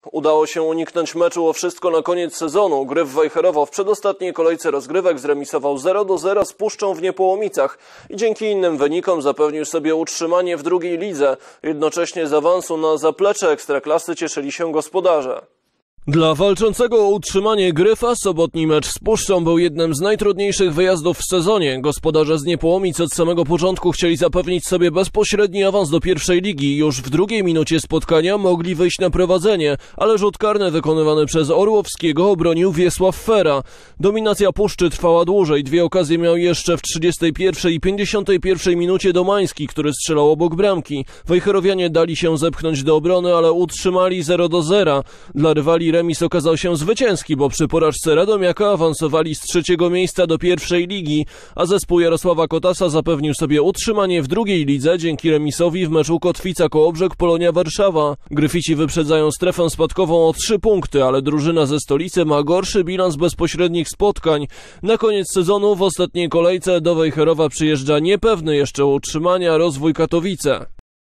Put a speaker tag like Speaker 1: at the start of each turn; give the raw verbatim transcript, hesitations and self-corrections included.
Speaker 1: Udało się uniknąć meczu o wszystko na koniec sezonu. Gryf Wejherowo w przedostatniej kolejce rozgrywek zremisował zero do zera z Puszczą w Niepołomicach i dzięki innym wynikom zapewnił sobie utrzymanie w drugiej lidze. Jednocześnie z awansu na zaplecze Ekstraklasy cieszyli się gospodarze. Dla walczącego o utrzymanie Gryfa sobotni mecz z Puszczą był jednym z najtrudniejszych wyjazdów w sezonie. Gospodarze z Niepołomic od samego początku chcieli zapewnić sobie bezpośredni awans do pierwszej ligi. Już w drugiej minucie spotkania mogli wyjść na prowadzenie, ale rzut karny wykonywany przez Orłowskiego obronił Wiesław Fera. Dominacja Puszczy trwała dłużej. Dwie okazje miał jeszcze w trzydziestej pierwszej i pięćdziesiątej pierwszej minucie Domański, który strzelał obok bramki. Wejherowianie dali się zepchnąć do obrony, ale utrzymali zero do zera. Dla rywali remis okazał się zwycięski, bo przy porażce Radomiaka awansowali z trzeciego miejsca do pierwszej ligi, a zespół Jarosława Kotasa zapewnił sobie utrzymanie w drugiej lidze dzięki remisowi w meczu Kotwica-Kołobrzeg-Polonia Warszawa. Gryfici wyprzedzają strefę spadkową o trzy punkty, ale drużyna ze stolicy ma gorszy bilans bezpośrednich spotkań. Na koniec sezonu w ostatniej kolejce do Wejherowa przyjeżdża niepewny jeszcze utrzymania Rozwój Katowice.